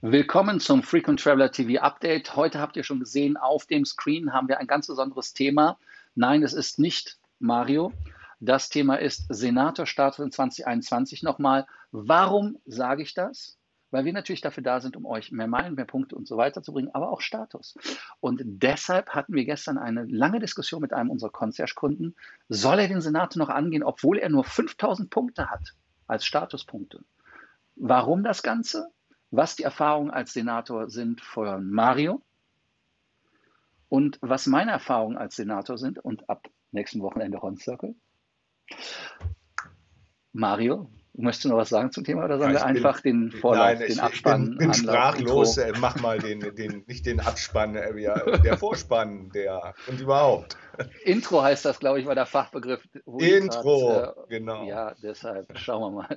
Willkommen zum Frequent Traveler TV Update. Heute habt ihr schon gesehen, auf dem Screen haben wir ein ganz besonderes Thema. Nein, es ist nicht Mario. Das Thema ist Senator-Status in 2021 nochmal. Warum sage ich das? Weil wir natürlich dafür da sind, um euch mehr Meilen, mehr Punkte und so weiter zu bringen, aber auch Status. Und deshalb hatten wir gestern eine lange Diskussion mit einem unserer Concierge-Kunden. Soll er den Senator noch angehen, obwohl er nur 5000 Punkte hat als Statuspunkte? Warum das Ganze? Was die Erfahrungen als Senator sind von Mario und was meine Erfahrungen als Senator sind und ab nächsten Wochenende Ron Circle. Mario, möchtest du noch was sagen zum Thema oder sollen wir einfach den Vorlauf, den Abspann? Ich bin sprachlos. Mach mal nicht den Abspann, der Vorspann, und überhaupt. Intro heißt das, glaube ich, war der Fachbegriff. Intro, genau. Ja, deshalb schauen wir mal.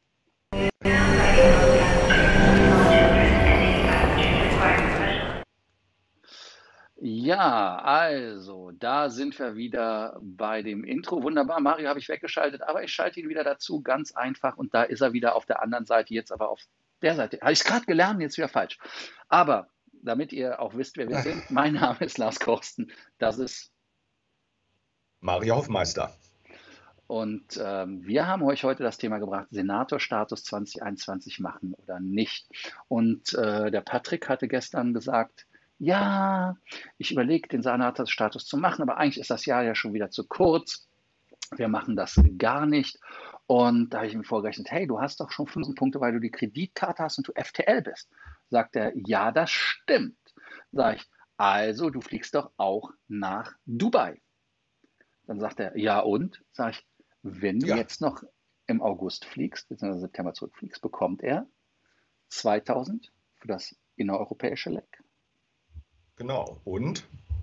Ja, also, da sind wir wieder bei dem Intro. Wunderbar, Mario habe ich weggeschaltet, aber ich schalte ihn wieder dazu, ganz einfach. Und da ist er wieder auf der anderen Seite, jetzt aber auf der Seite. Habe ich es gerade gelernt, jetzt wieder falsch. Aber damit ihr auch wisst, wer wir sind, mein Name ist Lars Korsten, das ist Mario Hoffmeister. Und wir haben euch heute das Thema gebracht, Senatorstatus 2021 machen oder nicht. Und der Patrick hatte gestern gesagt, ja, ich überlege, den Senatorstatus zu machen, aber eigentlich ist das Jahr ja schon wieder zu kurz. Wir machen das gar nicht. Und da habe ich mir vorgerechnet, hey, du hast doch schon 5 Punkte, weil du die Kreditkarte hast und du FTL bist. Sagt er, ja, das stimmt. Sag ich, also du fliegst doch auch nach Dubai. Dann sagt er, ja und? Sag ich, wenn du jetzt noch im August fliegst, bzw. September zurückfliegst, bekommt er 2000 für das innereuropäische Leg. Genau. Und?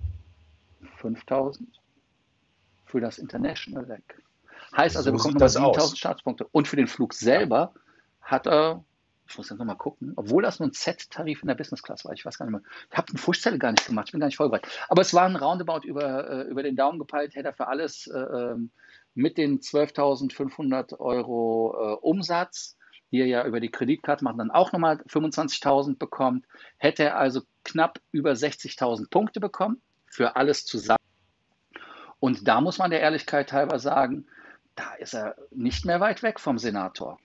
5000 für das International Leg. Heißt also, er bekommt nochmal 7000 Startpunkte. Und für den Flug selber hat er, ich muss jetzt nochmal gucken, obwohl das nur ein Z-Tarif in der Business Class war, ich weiß gar nicht mehr, ich habe den Fußzettel gar nicht gemacht, ich bin gar nicht vorbereitet. Aber es war ein Roundabout über den Daumen gepeilt, hätte er für alles mit den 12.500 Euro Umsatz, die er ja über die Kreditkarte macht, dann auch nochmal 25.000 bekommt, hätte er also knapp über 60.000 Punkte bekommen für alles zusammen. Und da muss man der Ehrlichkeit halber sagen, da ist er nicht mehr weit weg vom Senator.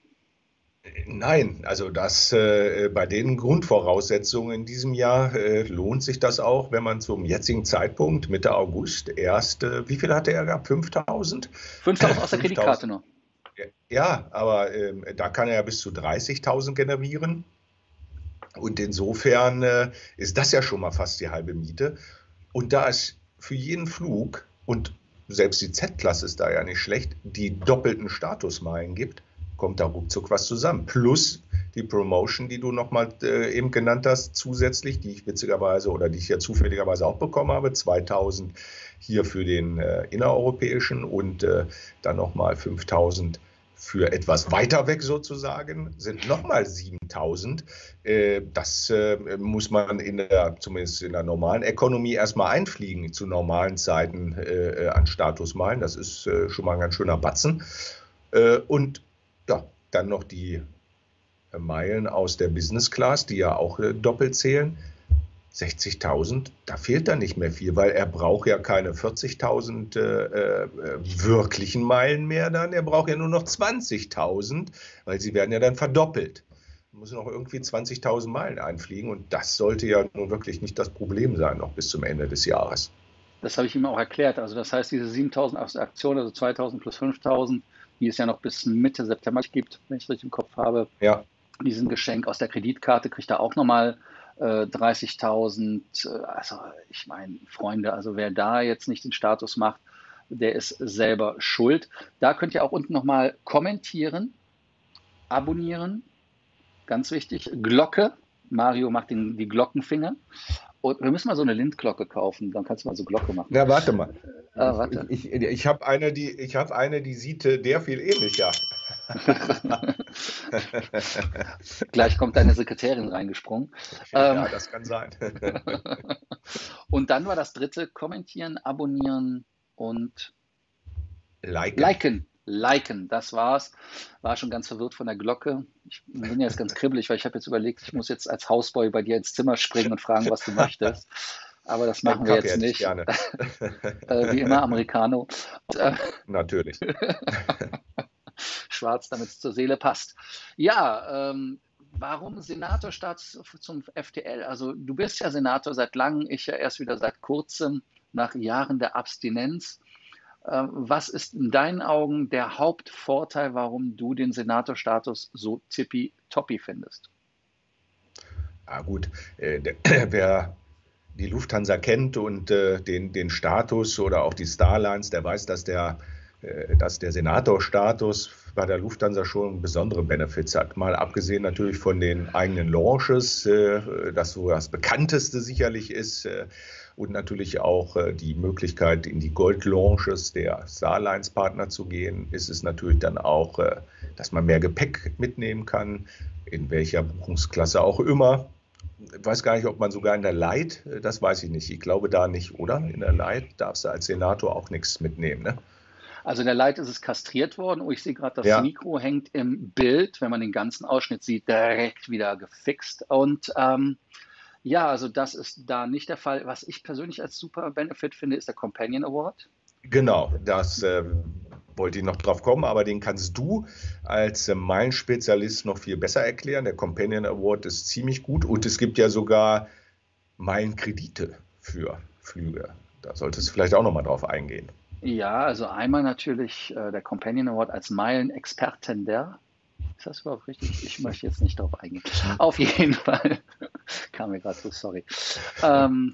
Nein, also bei den Grundvoraussetzungen in diesem Jahr lohnt sich das auch, wenn man zum jetzigen Zeitpunkt, Mitte August, wie viel hatte er gehabt? 5.000? 5.000 aus der Kreditkarte noch. Ja, aber da kann er ja bis zu 30.000 generieren. Und insofern ist das ja schon mal fast die halbe Miete. Und da es für jeden Flug, und selbst die Z-Klasse ist da ja nicht schlecht, die doppelten Statusmeilen gibt, kommt da ruckzuck was zusammen. Plus die Promotion, die du nochmal eben genannt hast, zusätzlich, die ich witzigerweise oder die ich ja zufälligerweise auch bekommen habe, 2.000 hier für den innereuropäischen und dann nochmal 5.000 für etwas weiter weg sozusagen, sind nochmal 7.000. Das muss man zumindest in der normalen Ökonomie erstmal einfliegen zu normalen Zeiten an Statusmeilen. Das ist schon mal ein ganz schöner Batzen. Und ja, dann noch die Meilen aus der Business Class, die ja auch doppelt zählen. 60.000, da fehlt dann nicht mehr viel, weil er braucht ja keine 40.000 wirklichen Meilen mehr dann, er braucht ja nur noch 20.000, weil sie werden ja dann verdoppelt. Er muss noch irgendwie 20.000 Meilen einfliegen und das sollte ja nun wirklich nicht das Problem sein, noch bis zum Ende des Jahres. Das habe ich ihm auch erklärt. Also das heißt, diese 7.000 aus der Aktion, also 2.000 plus 5.000, die es ja noch bis Mitte September gibt, wenn ich es richtig im Kopf habe, ja. Diesen Geschenk aus der Kreditkarte kriegt er auch nochmal 30.000. Also ich meine, Freunde, also wer da jetzt nicht den Status macht, der ist selber schuld. Da könnt ihr auch unten nochmal kommentieren, abonnieren, ganz wichtig, Glocke. Mario macht die Glockenfinger. Und wir müssen mal so eine Lindglocke kaufen, dann kannst du mal so Glocke machen. Na, warte mal. Warte. Ich habe eine, die sieht der viel ähnlicher. Gleich kommt deine Sekretärin reingesprungen. Ja, das kann sein. Und dann war das dritte, kommentieren, abonnieren und liken. Liken, das war's. War schon ganz verwirrt von der Glocke. Ich bin jetzt ganz kribbelig, weil ich habe jetzt überlegt, ich muss jetzt als Hausboy bei dir ins Zimmer springen und fragen, was du möchtest. Aber das Einen machen wir Kaffee jetzt hätte ich nicht. gerne. Wie immer Americano. Und, Natürlich. schwarz, damit es zur Seele passt. Ja, warum Senatorstatus zum FDL? Also du bist ja Senator seit langem, ich ja erst wieder seit kurzem, nach Jahren der Abstinenz. Was ist in deinen Augen der Hauptvorteil, warum du den Senatorstatus so tippitoppi findest? Ah, gut, wer die Lufthansa kennt und den Status oder auch die Starlines, der weiß, dass der Senatorstatus bei der Lufthansa schon besondere Benefits hat. Mal abgesehen natürlich von den eigenen Launches, das so das bekannteste sicherlich ist, und natürlich auch die Möglichkeit, in die Gold-Launches der Starlines-Partner zu gehen, ist es natürlich dann auch, dass man mehr Gepäck mitnehmen kann, in welcher Buchungsklasse auch immer. Ich weiß gar nicht, ob man sogar in der Light, das weiß ich nicht. Ich glaube da nicht, oder? In der Light darfst du als Senator auch nichts mitnehmen, ne? Also in der Light ist es kastriert worden. Oh, ich sehe gerade, das Ja, Mikro hängt im Bild, wenn man den ganzen Ausschnitt sieht, direkt wieder gefixt. Und ja, also das ist da nicht der Fall. Was ich persönlich als super Benefit finde, ist der Companion Award. genau, das wollte ich noch drauf kommen, aber den kannst du als Meilenspezialist noch viel besser erklären. Der Companion Award ist ziemlich gut und es gibt ja sogar Meilenkredite für Flüge. Da solltest du vielleicht auch noch mal drauf eingehen. Ja, also einmal natürlich der Companion Award als Meilenexperten der. Ist das überhaupt richtig? Ich möchte jetzt nicht darauf eingehen. Auf jeden Fall kam mir gerade so, sorry. Ähm,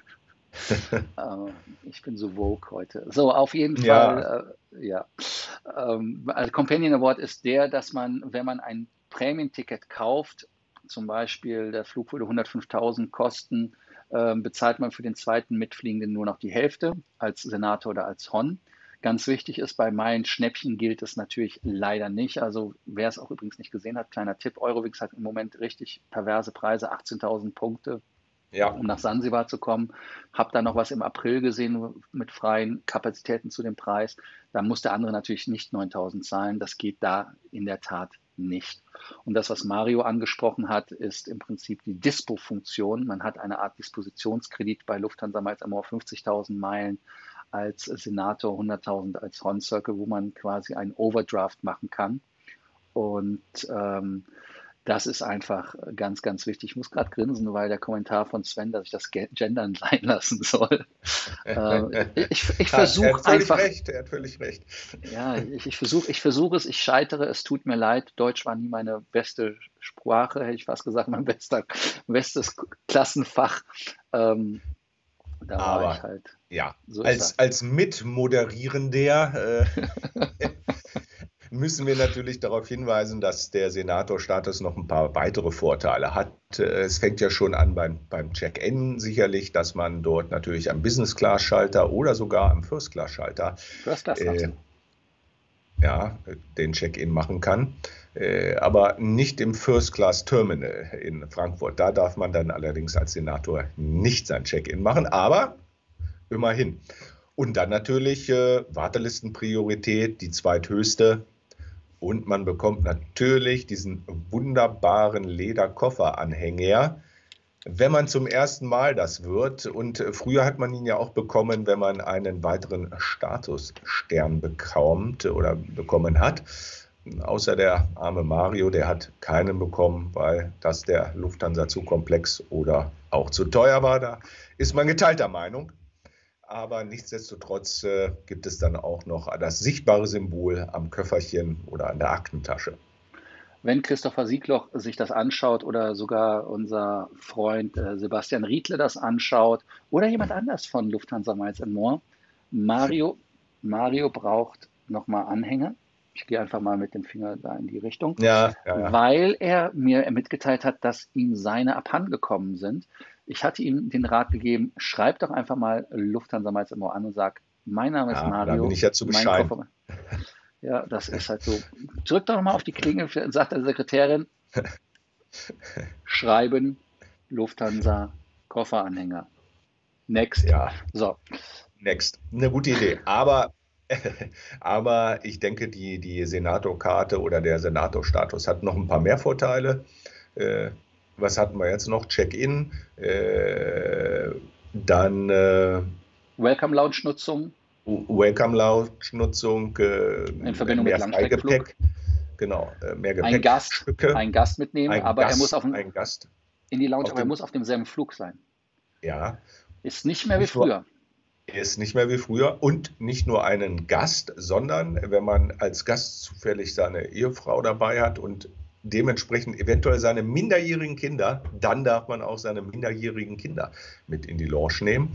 ich bin so woke heute. So, auf jeden Ja, Fall, ja. Also Companion Award ist der, dass man, wenn man ein Prämienticket kauft, zum Beispiel der Flug würde 105.000 kosten, bezahlt man für den zweiten Mitfliegenden nur noch die Hälfte als Senator oder als Hon. Ganz wichtig ist, bei Meilen-Schnäppchen gilt es natürlich leider nicht. Also wer es auch übrigens nicht gesehen hat, kleiner Tipp, Eurowings hat im Moment richtig perverse Preise, 18.000 Punkte, ja, um nach Sansibar zu kommen. Habe da noch was im April gesehen mit freien Kapazitäten zu dem Preis. Da muss der andere natürlich nicht 9.000 zahlen. Das geht da in der Tat nicht. Und das, was Mario angesprochen hat, ist im Prinzip die Dispo-Funktion. Man hat eine Art Dispositionskredit bei Lufthansa Miles Amor 50.000 Meilen als Senator, 100.000 als Horn Circle, wo man quasi einen Overdraft machen kann. Und das ist einfach ganz, ganz wichtig. Ich muss gerade grinsen, weil der Kommentar von Sven, dass ich das Gendern sein lassen soll. Ich er versuche hat völlig einfach, recht, er hat völlig recht. ja, ich versuche es, ich scheitere, es tut mir leid. Deutsch war nie meine beste Sprache, hätte ich fast gesagt, mein bestes Klassenfach. Ähm, da war ich Aber halt, ja, so ist als, das. als Mitmoderierender müssen wir natürlich darauf hinweisen, dass der Senatorstatus noch ein paar weitere Vorteile hat. Es fängt ja schon an beim Check-in sicherlich, dass man dort natürlich am Business-Class-Schalter oder sogar am First-Class-Schalter First Class darfst äh, du. ja, den Check-in machen kann, aber nicht im First-Class-Terminal in Frankfurt. Da darf man dann allerdings als Senator nicht sein Check-in machen, aber immerhin. Und dann natürlich Wartelistenpriorität, die zweithöchste. Und man bekommt natürlich diesen wunderbaren Lederkofferanhänger, wenn man zum ersten Mal das wird. Und früher hat man ihn ja auch bekommen, wenn man einen weiteren Statusstern bekommt oder bekommen hat. Außer der arme Mario, der hat keinen bekommen, weil das der Lufthansa zu komplex oder auch zu teuer war. Da ist man geteilter Meinung. Aber nichtsdestotrotz gibt es dann auch noch das sichtbare Symbol am Köfferchen oder an der Aktentasche. Wenn Christopher Siegloch sich das anschaut oder sogar unser Freund Sebastian Riedle das anschaut oder jemand anders von Lufthansa Miles More, Mario, Mario braucht nochmal Anhänger. Ich gehe einfach mal mit dem Finger da in die Richtung, Ja, ja, ja. weil er mir mitgeteilt hat, dass ihm seine abhandengekommen sind. Ich hatte ihm den Rat gegeben, schreib doch einfach mal Lufthansa Miles More an und sag, mein Name ist Ja, da bin Mario, ich ja zu mein bescheiden. Koffer. Ja, das ist halt so. Drück doch nochmal auf die Klingel, sagt der Sekretärin, schreiben, Lufthansa, Kofferanhänger. Next. Ja, So, next. Eine gute Idee. Aber Aber ich denke, die Senatorkarte oder der Senatorstatus hat noch ein paar mehr Vorteile. Was hatten wir jetzt noch? Check-in, dann Welcome Lounge-Nutzung Welcome Lounge-Nutzung, in Verbindung mit mehr Langstreckenflug. Freigepäck, genau, mehr Ein Gepäckstücke, Gast mitnehmen, aber er muss ein Gast in die Lounge, auf aber er dem, muss auf demselben Flug sein. ja, Ist nicht mehr wie nicht nur früher. ist nicht mehr wie früher und nicht nur einen Gast, sondern wenn man als Gast zufällig seine Ehefrau dabei hat und dementsprechend eventuell seine minderjährigen Kinder, dann darf man auch seine minderjährigen Kinder mit in die Lounge nehmen.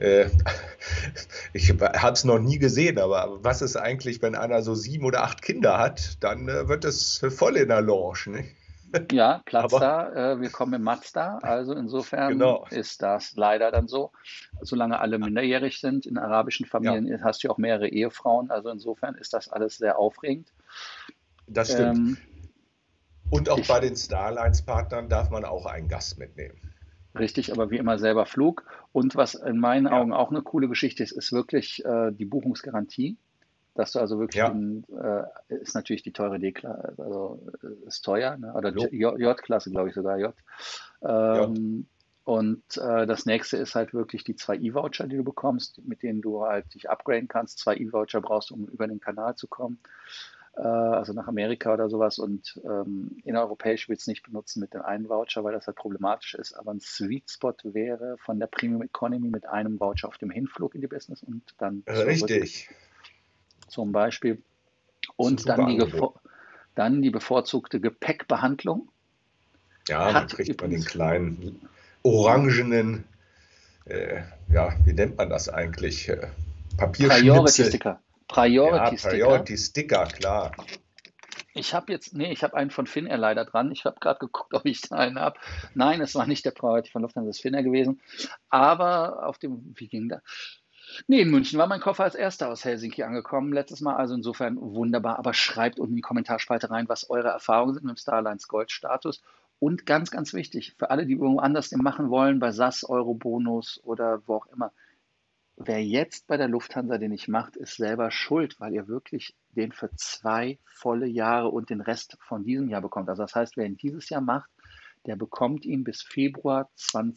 Ich habe es noch nie gesehen, aber was ist eigentlich, wenn einer so 7 oder 8 Kinder hat, dann wird es voll in der Lounge, ne? Ja, Platz Aber da. Wir kommen im Mazda. Also insofern genau, ist das leider dann so. Solange alle minderjährig sind, in arabischen ja, Familien hast du ja auch mehrere Ehefrauen. Also insofern ist das alles sehr aufregend. das stimmt. Ähm, Und auch ich, bei den Starlines-Partnern darf man auch einen Gast mitnehmen. richtig, aber wie immer selber Flug. Und was in meinen Ja, Augen auch eine coole Geschichte ist, ist wirklich die Buchungsgarantie. Dass du also wirklich ja, ist natürlich die teure D-Klasse, also ist teuer, ne? Oder jo, J-Klasse, glaube ich sogar J. J. Ähm, und das nächste ist halt wirklich die 2 E-Voucher, die du bekommst, mit denen du halt dich upgraden kannst. 2 E-Voucher brauchst du, um über den Kanal zu kommen, also nach Amerika oder sowas. Und innereuropäisch willst du nicht benutzen mit dem einen Voucher, weil das halt problematisch ist. Aber ein Sweet Spot wäre von der Premium Economy mit einem Voucher auf dem Hinflug in die Business und dann zurück Richtig. zum Beispiel. Das ist ein Und super Angebot. dann die bevorzugte Gepäckbehandlung. Ja, dann Hat kriegt man den übrigens kleinen orangenen, ja, wie nennt man das eigentlich? Priority Papierschnipsel. Sticker. Ja, Priority Sticker. Priority Sticker, klar. Ich habe einen von Finnair leider dran. Ich habe gerade geguckt, ob ich da einen habe. Nein, es war nicht der Priority von Lufthansa, es ist Finnair gewesen. Aber auf dem, wie ging das? Nee, in München war mein Koffer als erster aus Helsinki angekommen letztes Mal. Also insofern wunderbar. Aber schreibt unten in die Kommentarspalte rein, was eure Erfahrungen sind mit dem Starlines Gold-Status. Und ganz, ganz wichtig, für alle, die irgendwo anders den machen wollen, bei SAS, Eurobonus oder wo auch immer, wer jetzt bei der Lufthansa den nicht macht, ist selber schuld, weil ihr wirklich den für 2 volle Jahre und den Rest von diesem Jahr bekommt. Also das heißt, wer ihn dieses Jahr macht, der bekommt ihn bis Februar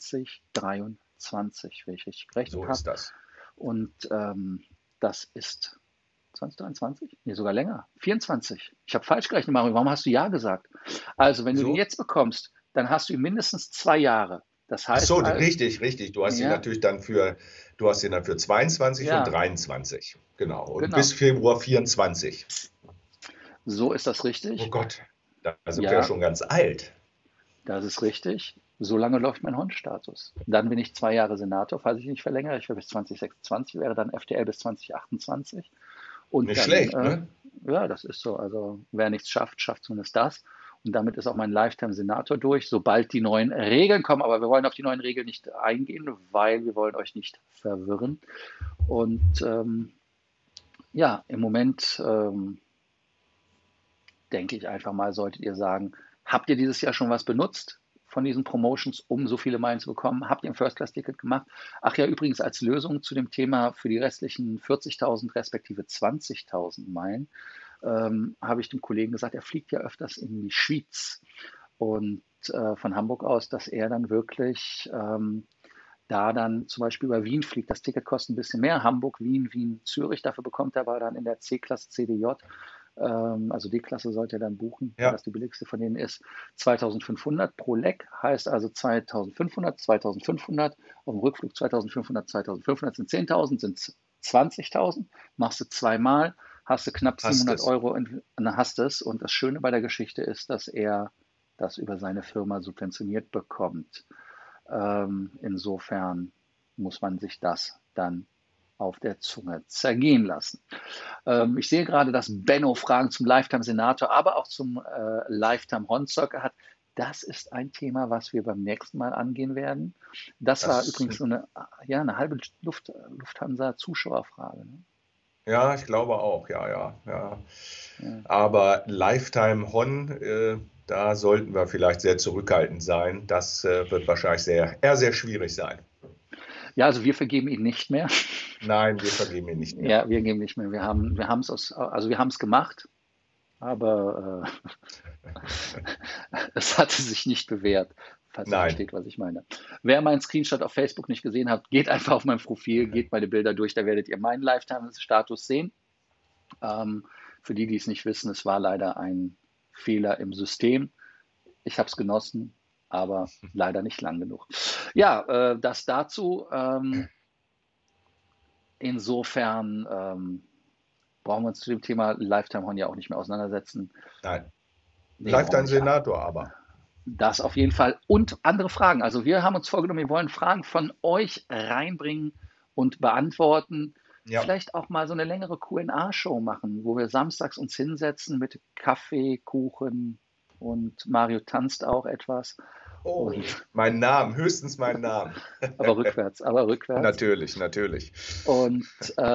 2023, wenn ich richtig gerechnet So habe. ist das. Und das ist 2023? Nee, sogar länger. 24. Ich habe falsch gerechnet, Mario. Warum hast du ja gesagt? Also, wenn du den So? jetzt bekommst, dann hast du ihn mindestens 2 Jahre. Das Ach so, heißt, richtig, richtig. ja, Du hast ihn dann für 22 und ja, 23. Genau. Und bis genau. Februar 24. So ist das Oh richtig. Gott, da sind wir ja Ja, schon ganz alt. das ist richtig. So lange läuft mein Hond-Status. Dann bin ich 2 Jahre Senator, falls ich nicht verlängere. Ich wäre bis 2026, wäre dann FTL bis 2028. Und Nicht dann, schlecht, ne? ja, das ist so. Also wer nichts schafft, schafft zumindest das. Und damit ist auch mein Lifetime-Senator durch, sobald die neuen Regeln kommen. Aber wir wollen auf die neuen Regeln nicht eingehen, weil wir wollen euch nicht verwirren. Und ja, im Moment denke ich einfach mal, solltet ihr sagen, habt ihr dieses Jahr schon was benutzt von diesen Promotions, um so viele Meilen zu bekommen? Habt ihr ein First-Class-Ticket gemacht? Ach ja, übrigens als Lösung zu dem Thema für die restlichen 40.000 respektive 20.000 Meilen habe ich dem Kollegen gesagt, er fliegt ja öfters in die Schweiz und von Hamburg aus, dass er dann wirklich da dann zum Beispiel über Wien fliegt. Das Ticket kostet ein bisschen mehr. Hamburg, Wien, Wien, Zürich. Dafür bekommt er aber dann in der C-Klasse CDJ, also D-Klasse sollte er dann buchen, weil Ja, das die billigste von denen ist, 2.500 pro Leck. Heißt also 2.500, 2.500. Auf dem Rückflug 2.500, 2.500 sind 10.000, sind 20.000. Machst du zweimal, hast du knapp hast 700 es. Euro und dann hast es. Und das Schöne bei der Geschichte ist, dass er das über seine Firma subventioniert bekommt. Insofern muss man sich das dann auf der Zunge zergehen lassen. Ich sehe gerade, dass Benno Fragen zum Lifetime Senator, aber auch zum Lifetime Hon Circle hat. Das ist ein Thema, was wir beim nächsten Mal angehen werden. Das war Das, übrigens so eine, ja, eine halbe Lufthansa-Zuschauerfrage. Ne? ja, ich glaube auch, ja, ja, ja. Ja. Aber Lifetime Hon, da sollten wir vielleicht sehr zurückhaltend sein. Das wird wahrscheinlich sehr schwierig sein. Ja, also wir vergeben ihn nicht mehr. Nein, wir vergeben ihn nicht mehr. Ja, wir geben nicht mehr. Wir haben es also wir haben es gemacht, aber es hatte sich nicht bewährt, falls ihr Nein. versteht, was ich meine. Wer meinen Screenshot auf Facebook nicht gesehen hat, geht einfach auf mein Profil, geht meine Bilder durch, da werdet ihr meinen Lifetime-Status sehen. Für die, die es nicht wissen, es war leider ein Fehler im System. Ich habe es genossen, aber leider nicht lang genug. Ja, das dazu. Insofern brauchen wir uns zu dem Thema Lifetime Horn ja auch nicht mehr auseinandersetzen. Nein. Nee, Bleibt brauchen wir ein nicht. Senator aber. Das auf jeden Fall. Und andere Fragen. Also wir haben uns vorgenommen, wir wollen Fragen von euch reinbringen und beantworten. Ja. Vielleicht auch mal so eine längere Q&A-Show machen, wo wir samstags uns hinsetzen mit Kaffee, Kuchen und Mario tanzt auch etwas. Oh, Und, mein Namen, höchstens mein Namen. aber rückwärts. Natürlich, natürlich. Und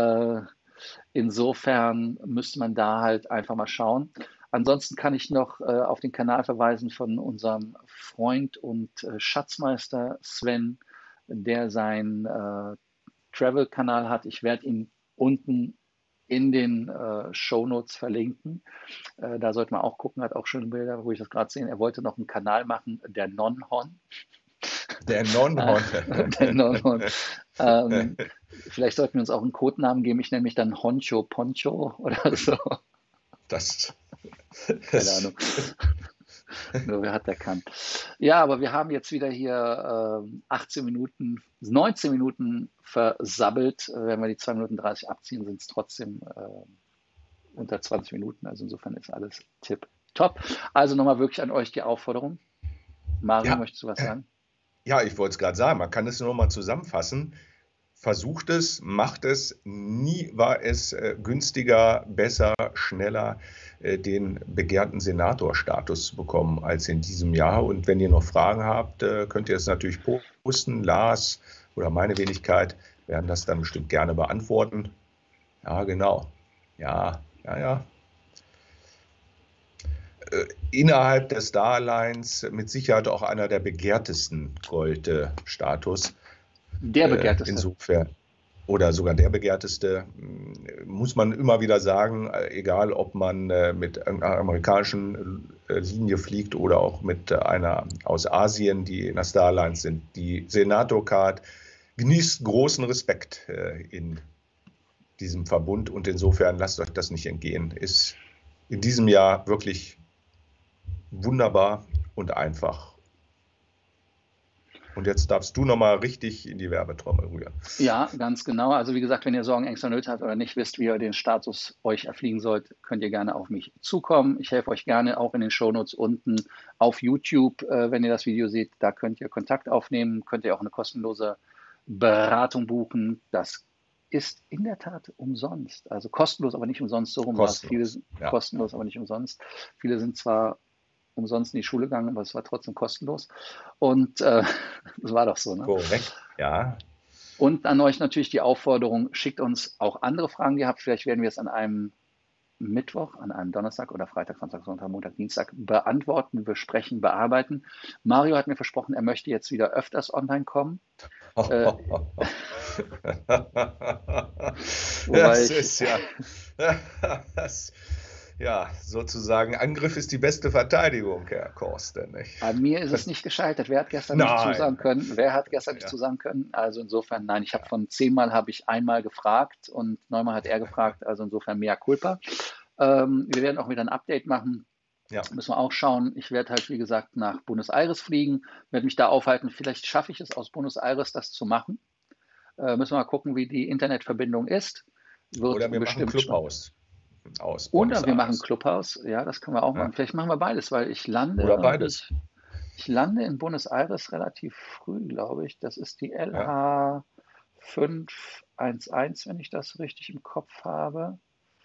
insofern müsste man da halt einfach mal schauen. Ansonsten kann ich noch auf den Kanal verweisen von unserem Freund und Schatzmeister Sven, der seinen Travel-Kanal hat. Ich werde ihn unten in den Shownotes verlinken. Da sollte man auch gucken, hat auch schöne Bilder, wo ich das gerade sehe. Er wollte noch einen Kanal machen, der Non-Hon. Der Non-Hon. Der Non-Hon. Vielleicht sollten wir uns auch einen Codenamen geben. Ich nenne mich dann Honcho Poncho oder so. Keine Ahnung. Nur wer hat, der kann. Ja, aber wir haben jetzt wieder hier 19 Minuten versabbelt. Wenn wir die 2 Minuten 30 abziehen, sind es trotzdem unter 20 Minuten. Also insofern ist alles tipptopp. Also nochmal wirklich an euch die Aufforderung. Mario, möchtest du was sagen? Ja, ich wollte es gerade sagen, man kann es nur mal zusammenfassen. Versucht es, macht es. Nie war es günstiger, besser, schneller den begehrten Senatorstatus zu bekommen als in diesem Jahr. Und wenn ihr noch Fragen habt, könnt ihr es natürlich posten. Lars oder meine Wenigkeit werden das dann bestimmt gerne beantworten. Ja, genau. Ja. Innerhalb des Starlines mit Sicherheit auch einer der begehrtesten Gold-Status. Der begehrteste. Insofern, oder sogar der begehrteste, muss man immer wieder sagen, egal ob man mit einer amerikanischen Linie fliegt oder auch mit einer aus Asien, die in der Starlines sind. Die Senator-Card genießt großen Respekt in diesem Verbund und insofern lasst euch das nicht entgehen. Ist in diesem Jahr wirklich wunderbar und einfach. Und jetzt darfst du nochmal richtig in die Werbetrommel rühren. Ja, ganz genau. Also wie gesagt, wenn ihr Sorgen, Ängste, Nöte habt oder nicht wisst, wie ihr den Status euch erfliegen sollt, könnt ihr gerne auf mich zukommen. Ich helfe euch gerne auch in den Shownotes unten auf YouTube, wenn ihr das Video seht. Da könnt ihr Kontakt aufnehmen, könnt ihr auch eine kostenlose Beratung buchen. Das ist in der Tat umsonst. Also kostenlos, aber nicht umsonst. So rum war es. Viele kostenlos, aber nicht umsonst. Viele sind zwar umsonst in die Schule gegangen, aber es war trotzdem kostenlos. Und das war doch so, ne? Korrekt, ja. Und an euch natürlich die Aufforderung, schickt uns auch andere Fragen, die ihr habt. Vielleicht werden wir es an einem Mittwoch, an einem Donnerstag oder Freitag, Samstag, Sonntag, Montag, Dienstag beantworten, besprechen, bearbeiten. Mario hat mir versprochen, er möchte jetzt wieder öfters online kommen. Das ist ja sozusagen, Angriff ist die beste Verteidigung, Herr Korsten. Nicht? An mir ist es nicht gescheitert. Wer hat gestern nicht zusagen können? Wer hat gestern nicht zusagen können? Also insofern, nein, ich habe von 10-mal habe ich einmal gefragt und 9-mal hat er gefragt. Also insofern mea culpa. Wir werden auch wieder ein Update machen. Ja. Müssen wir auch schauen. Ich werde halt, wie gesagt, nach Buenos Aires fliegen, werde mich da aufhalten. Vielleicht schaffe ich es aus Buenos Aires, das zu machen. Müssen wir mal gucken, wie die Internetverbindung ist. Oder wir machen Clubhaus. Oder wir machen Clubhaus, ja, das können wir auch machen. Vielleicht machen wir beides, weil ich lande. Oder beides. Ich lande in Buenos Aires relativ früh, glaube ich. Das ist die LH 511, wenn ich das richtig im Kopf habe.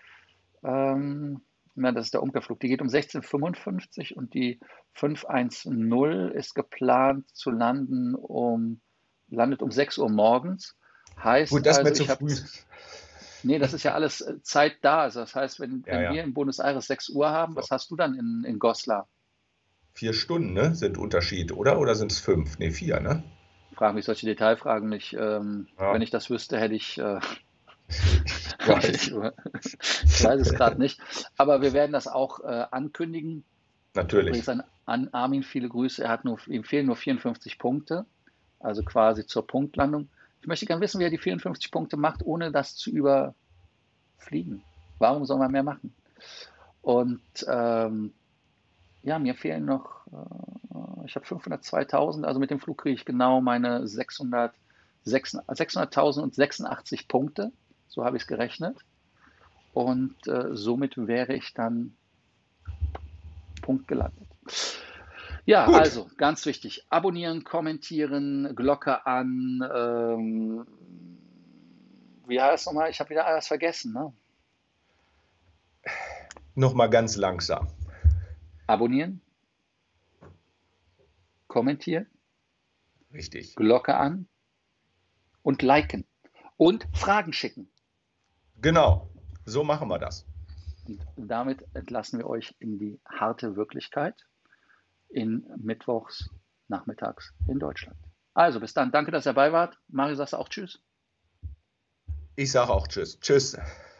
Das ist der Umkehrflug. Die geht um 16:55 Uhr und die 510 ist geplant zu landen landet um 6 Uhr morgens. Heißt gut, das also, mir zu früh. Nee, das ist ja alles Zeit da. Also das heißt, wenn wir in Buenos Aires 6 Uhr haben, was hast du dann in Goslar? 4 Stunden, ne, sind Unterschied, oder? Oder sind es 5? Ne, 4, ne? Fragen mich solche Detailfragen nicht. Wenn Ja, ich das wüsste, hätte ich, ich weiß. ich weiß es gerade nicht. Aber wir werden das auch ankündigen. Natürlich. Übrigens an Armin viele Grüße. Ihm fehlen nur 54 Punkte, also quasi zur Punktlandung. Ich möchte gerne wissen, wie er die 54 Punkte macht, ohne das zu überfliegen. Warum soll man mehr machen? Und ja, mir fehlen noch, ich habe 502.000, also mit dem Flug kriege ich genau meine 600.000 und 86 Punkte. So habe ich es gerechnet. Und somit wäre ich dann punktgelandet. Ja, Gut. also ganz wichtig, abonnieren, kommentieren, Glocke an. Wie heißt es nochmal? Ich habe wieder alles vergessen. Ne? Nochmal ganz langsam. Abonnieren, kommentieren, Richtig. Glocke an und liken und Fragen schicken. Genau. So machen wir das. Und damit entlassen wir euch in die harte Wirklichkeit in Mittwochs nachmittags in Deutschland. Also bis dann. Danke, dass ihr dabei wart. Mario, sagst du auch Tschüss? Ich sage auch Tschüss. Tschüss.